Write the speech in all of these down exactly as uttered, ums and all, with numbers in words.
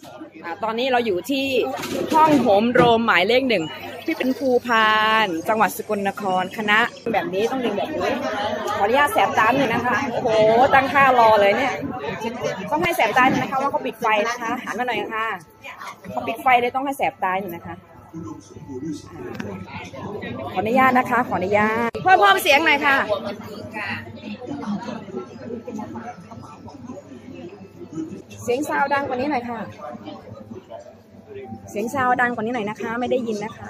ตอนนี้เราอยู่ที่ห้องโหมโรมหมายเลขหนึ่งที่เป็นภูพานจังหวัดสกลนครคณะแบบนี้ต้องเรียนแบบนี้ขออนุญาตแสบตาหน่อยนะคะโอ้โหตั้งท่ารอเลยเนี่ยต้องให้แสบตาหน่อยนะคะว่าเขาปิดไฟนะคะหันมาหน่อยค่ะเขาปิดไฟเลยต้องให้แสบตาหน่อยนะคะขออนุญาตนะคะขออนุญาตเพิ่มเพิ่มเสียงหน่อยค่ะเสียงซาวดังกว่านี้หน่อยค่ะเสียงซาวดังกว่านี้หน่อยนะคะไม่ได้ยินนะคะ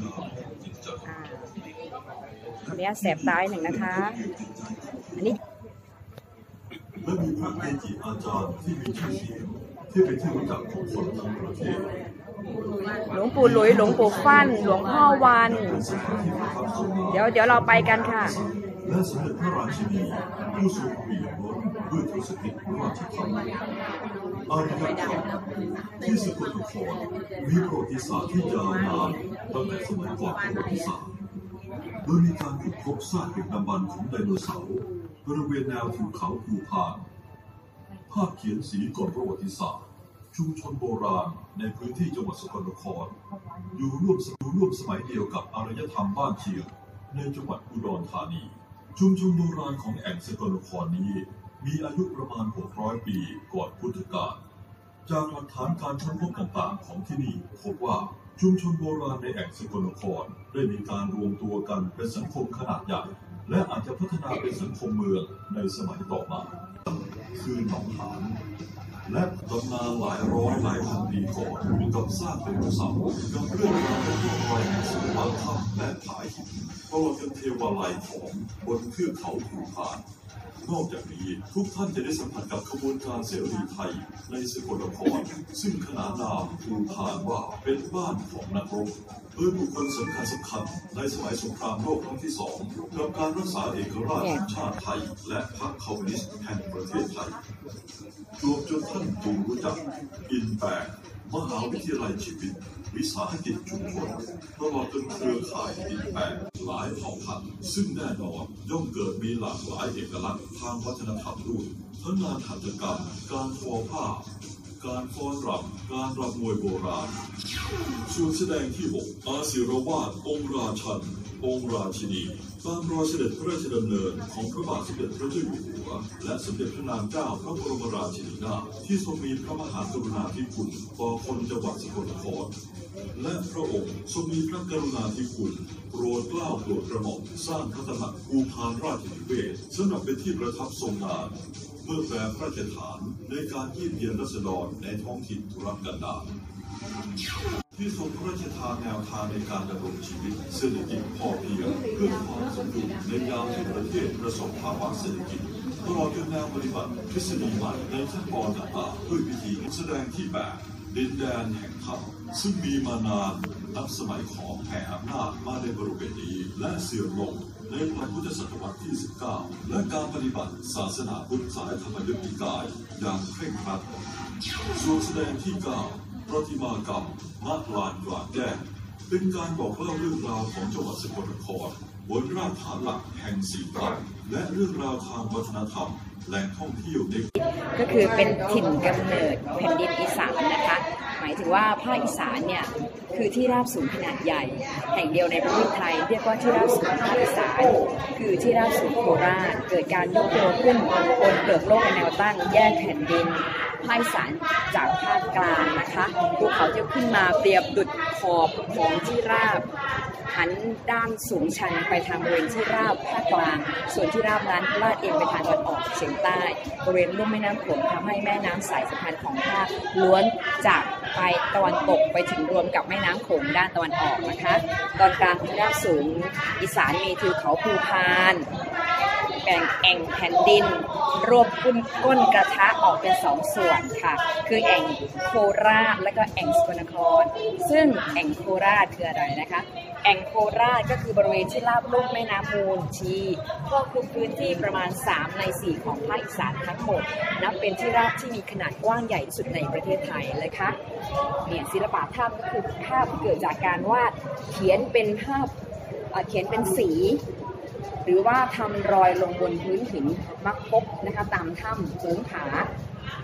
ขออนุญาตแสบตาหนึ่งนะคะอันนี้และมีพระเกจิอาจารย์ที่มีชื่อเสียงที่เป็นที่รู้จักของคนทั้งประเทศหลวงปู่หลุยหลวงปู่ฟั่นหลวงพ่อวันเดี๋ยวเดี๋ยวเราไปกันค่ะและสมเด็จพระราชินีผู้ทรงเปี่ยมล้นด้วยทศพิธราชธรรมอารยธรรมที่สกลนครมีประวัติศาสตร์ที่ยาวนานตั้งแต่สมัยก่อนประวัติศาสตร์โดยมีการขุดพบซากดึกดำบรรพ์ของไดโนเสาร์บริเวณแนวทิวเขาภูพานภาพเขียนสีก่อนประวัติศาสตร์ชุมชนโบราณในพื้นที่จังหวัดสกลนครอยู่ร่วมอยู่ร่วมสมัยเดียวกับอารยธรรมบ้านเชียงในจังหวัดอุดรธานีชุมชนโบราณของแอ่งสกลนครนี้มีอายุประมาณหกร้อยปีก่อนพุทธกาลจากหลักฐานการค้นพบต่างๆของที่นี่พบว่าชุมชนโบราณในแอ่งสกลนครได้มีการรวมตัวกันเป็นสังคมขนาดใหญ่และอาจจะพัฒนาเป็นสังคมเมืองในสมัยต่อมาคือหนองหานและตำนานหลายร้อยหลายพันปีก่อนกับซากไดโนเสาร์กับเรื่องราวของรอยแห่งศิลปะถ้ำและผาหินตลอดจนเทวาลัยของบนเทือกเขาภูพานนอกจากนี้ทุกท่านจะได้สัมผัสกับขบวนการเสรีไทยในสกลนครซึ่งขนานนามภูพานว่าเป็นบ้านของนักรบโดยบุคคลสำคัญสำคัญในสมัยสงครามโลกครั้งที่สองกับการรักษาเอกราชของชาติไทยและพรรคคอมมิวนิสต์แห่งประเทศไทยรวมจนท่านจงรู้จักอินแปกมหาวิทยาลัยชีวิตวิสาหกิจชุมชนตลอดจนเครือข่ายอินแปกหลายเผ่าพันธุ์ซึ่งแน่นอนย่อมเกิดมีหลากหลายเอกลักษณ์ทางวัฒนธรรมด้วยทั้งงานหัตถกรรมการทอผ้าการฟ้อนรำการรำมวยโบราณส่วนแสดงที่หกอาศิรวาทองค์ราชันองค์ราชินีตามรอยเสด็จพระราชดำเนินของพระบาทสมเด็จพระเจ้าอยู่หัวและสมเด็จพระนางเจ้าพระบรมราชินีนาถที่ทรงมีพระมหากรุณาธิคุณต่อคนจังหวัดสกลนครและพระองค์ทรงมีพระกรุณาธิคุณโปรดเกล้าโปรดกระหม่อมสร้างพระตำหนักภูพานราชนิเวศสำหรับเป็นที่ประทับทรงงานเมื่อแปรพระราชฐานในการเยี่ยมเยียนราษฎรในท้องถิ่นทุรกันดารที่ทรงพระราชทานแนวทางในการดำรงชีวิตเศรษฐกิจพอเพียงเพื่อความสมดุลในยามที่ประเทศประสบภาวะเศรษฐกิจตลอดจนแนวปฏิบัติทฤษฎีใหม่ในขั้นตอนต่างๆด้วยวิธีแสดงที่แบบดินแดนแห่งธรรมซึ่งมีมานานนับสมัยของแผ่อำนาจมาในบริเวณนี้และเสื่อมลงในปลายพุทธศตวรรษที่สิบเก้าและการปฏิบัติศาสนาพุทธสายธรรมยุทธนิกายอย่างเคร่งครัดส่วนแสดงที่เก้าประติมากรรมณลานกลางแจ้งเป็นการบอกเล่าเรื่องราวของจังหวัดสกลนครบนรากฐานหลักแห่งสีตรังและเรื่องราวทางวัฒนธรรมแหล่งท่องเที่ยวในก็คือเป็นถิ่นกำเนิดแผ่นดินอีสานนะคะหมายถึงว่าภาคอีสานเนี่ยคือที่ราบสูงขนาดใหญ่แห่งเดียวในประเทศไทยเรียกว่าที่ราบสูงภาคอีสานคือที่ราบสูงโคราชเกิดการยกตัวขึ้นบนเปลือกโลกในแนวตั้งแยกแผ่นดินภาคอีสานจากภาคกลางนะคะภูเขาที่ขึ้นมาเปรียบดุจขอบของที่ราบหันด้านสูงชันไปทางบริเวณที่ราบภาคกลางส่วนที่ราบนั้นลาดเอียงไปทางตะวันออกเฉียงใต้บริเวณลุ่มแม่น้ำโขงทำให้แม่น้ำสายสำคัญของภาคล้วนจากไปตะวันตกไปถึงรวมกับแม่น้ำโขงด้านตะวันออกนะคะตอนกลางที่ราบสูงอีสานมีทิวเขาภูพานแบ่งแอ่งแผ่นดินรวบก้นก้นกระทะออกเป็นสองส่วนค่ะคือแอ่งโคราชและก็แอ่งสกลนครซึ่งแอ่งโคราชคืออะไรนะคะแอ่งโคราชก็คือบริเวณที่ราบลุ่มแม่น้ำมูลชีครอบคลุมพื้นที่ประมาณสามในสี่ของภาคอีสานทั้งหมดนับเป็นที่ราบที่มีขนาดกว้างใหญ่ที่สุดในประเทศไทยเลยค่ะเนี่ยศิลปะภาพก็คือภาพที่เกิดจากการวาดเขียนเป็นภาพเขียนเป็นสีหรือว่าทำรอยลงบนพื้นหินมักพบนะคะตามถ้ำโขงผา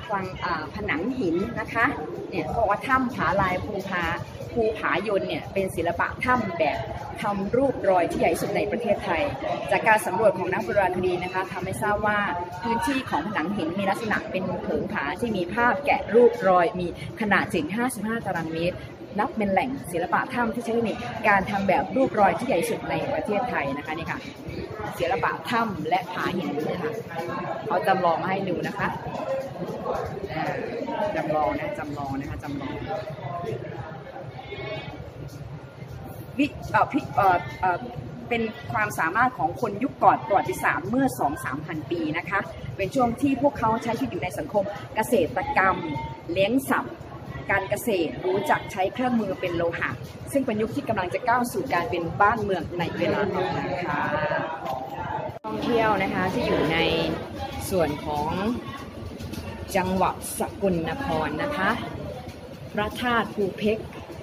ฟังผนังหินนะคะเนี่ยเขาบอกว่าถ้ำผาลายภูผาภูผายนเนี่ยเป็นศิลปะถ้ำแบบทำรูปรอยที่ใหญ่สุดในประเทศไทยจากการสำรวจของนักโบราณคดีนะคะทำให้ทราบว่าพื้นที่ของผนังหินมีลักษณะเป็นเผิงผาที่มีภาพแกะรูปรอยมีขนาดถึงห้าสิบห้าตารางเมตรนับเป็นแหล่งศิลปะถ้ำที่ใช้ในการทำแบบรูปรอยที่ใหญ่สุดในประเทศไทยนะคะนี่ค่ะศิลปะถ้ำและผาหินนะคะเขาจำลองมาให้ดูนะคะจำลองนะจำลองนะคะจำลองวิเอ่อพิเอ่อเอ่อเป็นความสามารถของคนยุคก่อนประวัติศาสตร์เมื่อ สองถึงสาม พัน ปีนะคะเป็นช่วงที่พวกเขาใช้ชีวิตอยู่ในสังคมเกษตรกรรมเลี้ยงสัตว์การเกษตรรู้จักใช้เครื่องมือเป็นโลหะซึ่งเป็นยุคที่กำลังจะก้าวสู่การเป็นบ้านเมืองในเวลาต่อมาค่ะท่องเที่ยวนะคะที่อยู่ในส่วนของจังหวัดสกลนครนะคะพระธาตุภูเพก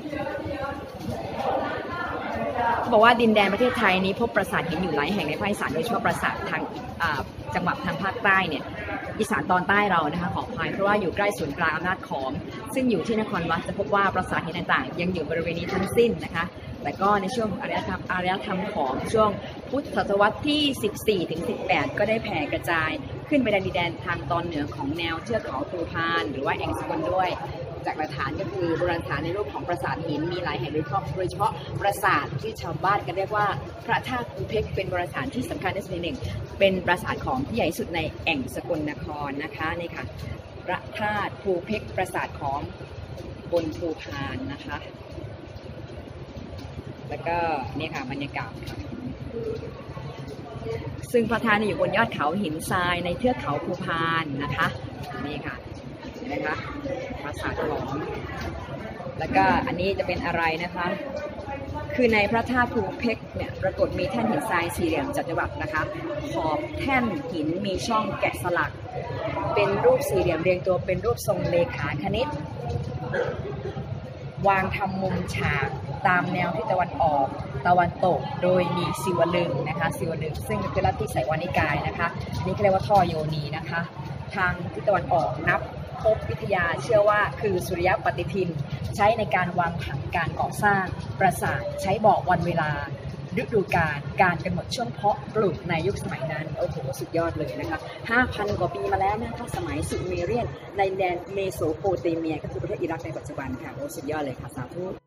บอกว่าดินแดนประเทศไทยนี้พบปราสาทหินอยู่หลายแห่งในภาคอีสานโดยเฉพาะปราสาททางจังหวัดทางภาคใต้เนี่ยอีสานตอนใต้เรานะคะขออภัยเพราะว่าอยู่ใกล้ศูนย์กลางอำนาจขอมซึ่งอยู่ที่นครวัดจะพบว่าปราสาทหินต่างๆยังอยู่บริเวณนี้ทั้งสิ้นนะคะแต่ก็ในช่วงอารยธรรมอารยธรรมของช่วงพุทธศตวรรษที่ สิบสี่ถึงสิบแปด ก็ได้แผ่กระจายขึ้นไปในดินแดนทางตอนเหนือของแนวเทือกเขาภูพานหรือว่าแอ่งสกลด้วยจากหลักฐานก็คือโบราณสถานในรูปของปราสาทหินมีหลายแห่งโดยเฉพาะโดยเฉพาะปราสาทที่ชาวบ้านกันเรียกว่าพระธาตุภูเพกเป็นโบราณสถานที่สำคัญที่สุดหนึ่งเป็นปราสาทของที่ใหญ่สุดในแอ่งสกลนครนะคะนี่ค่ะพระธาตุภูเพกปราสาทของบนภูพานนะคะแล้วก็นี่ค่ะบรรยากาศค่ะซึ่งพระธาตุอยู่บนยอดเขาหินทรายในเทือกเขาภูพานนะคะนี่ค่ะนะคะปราสาทของแล้วก็อันนี้จะเป็นอะไรนะคะคือในพระธาตุภูเพกเนี่ยปรากฏมีแท่นหินทรายสี่เหลี่ยมจัตุรัสนะคะขอบแท่นหินมีช่องแกะสลักเป็นรูปสี่เหลี่ยมเรียงตัวเป็นรูปทรงเลขาคณิตวางทำมุมฉากตามแนวทิศตะวันออกตะวันตกโดยมีศิวลึงนะคะศิวลึงซึ่งคือลัทธิไสยวานิกายนะคะนี่เรียกว่าท่อโยนีนะคะทางทิศตะวันออกนับพบวิทยาเชื่อว่าคือสุริยปฏิทินใช้ในการวางผังการก่อสร้างปราสาทใช้บอกวันเวลาฤดูกาลการกำหนดช่วงเพาะปลูกในยุคสมัยนั้นโอ้โหสุดยอดเลยนะคะ ห้าพัน กว่าปีมาแล้วนะคะสมัยสุเมเรียนในแดนเมโสโปเตเมียก็คือประเทศอิรักในปัจจุบันค่ะโอ้สุดยอดเลยค่ะสาธุ